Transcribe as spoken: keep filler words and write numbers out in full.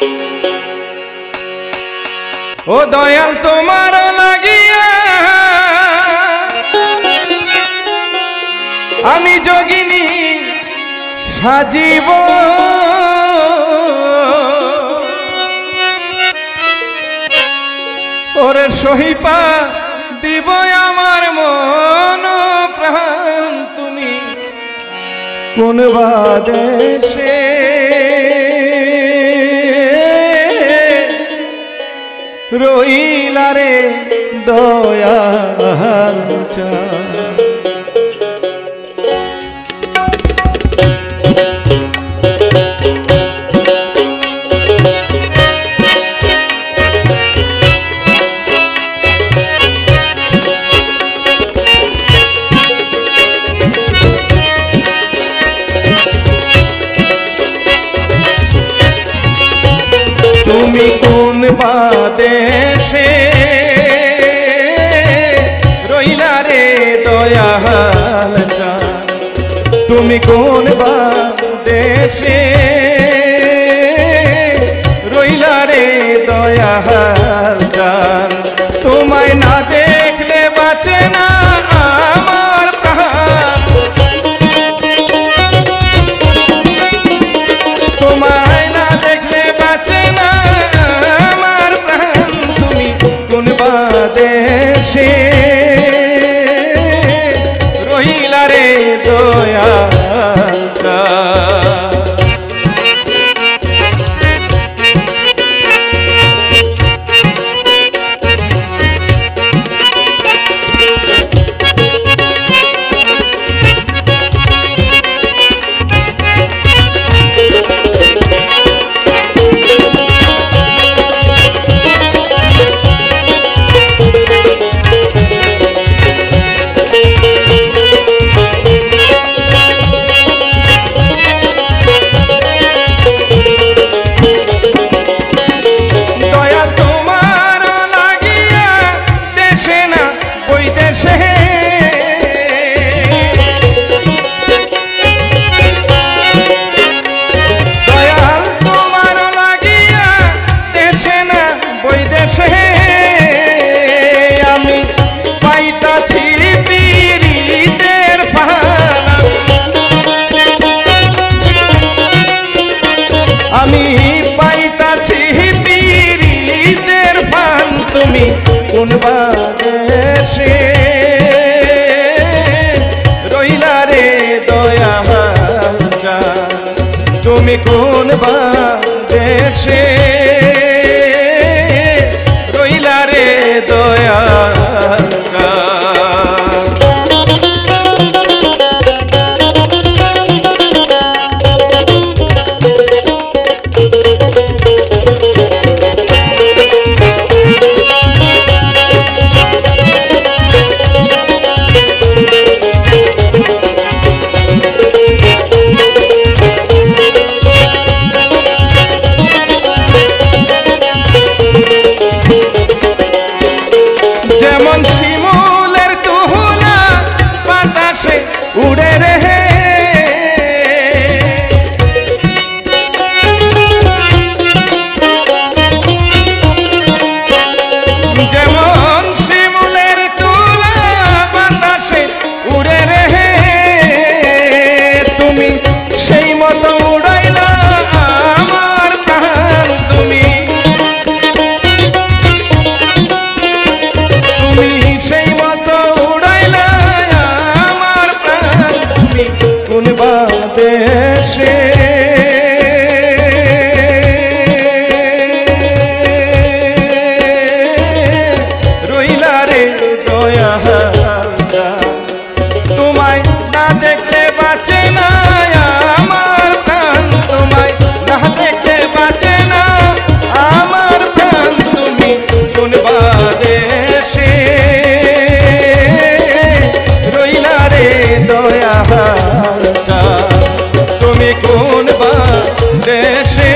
ও দয়াল তোমার লাগিয়া আমি যোগিনী সাজিব ওরে সহিপা দিব আমার মন প্রাণ তুমি কোন বাদেশে রইলা রে দয়াল চাঁদ তুমি কোন বাদেশে রইলা রে দয়াল চাঁদ তুমি কোন বাদেশে রইলা রে দয়াল চাঁদ তোমায় না দেখলে বাঁচে না আমার প্রাণ তোমায় না দেখলে বাঁচে না আমার প্রাণ তুমি কোন বাদেশে রইলা রে দয়াল চাঁদ আমি পাইতাছি পীরিতের পান তুমি কোন বাদেশে রইলা রে দয়াল চাঁদ তুমি কোন বাদেশে রইলা রে দয়াল চাঁদ যেমন শিমুলের তুহুলা বাতাসে উড়ে রে যেমন শিমুলের তুলা বাতাসে উড়ে রে তুমি সেই মতো উড়াইলা আমার প্রাণ তুমি তুমি সেই মতো উড়াইলা আমার প্রাণ তুমি কোন বাদেশে রইলা রে দয়াল চাঁদ তোমায় না দেখলে বাঁচে না আমার প্রাণ তোমায় না দেখলে বাঁচে না আমার প্রাণ তুমি কোন বাদেশে রইলা রে দয়াল চাঁদ তুমি কোন বাদেশে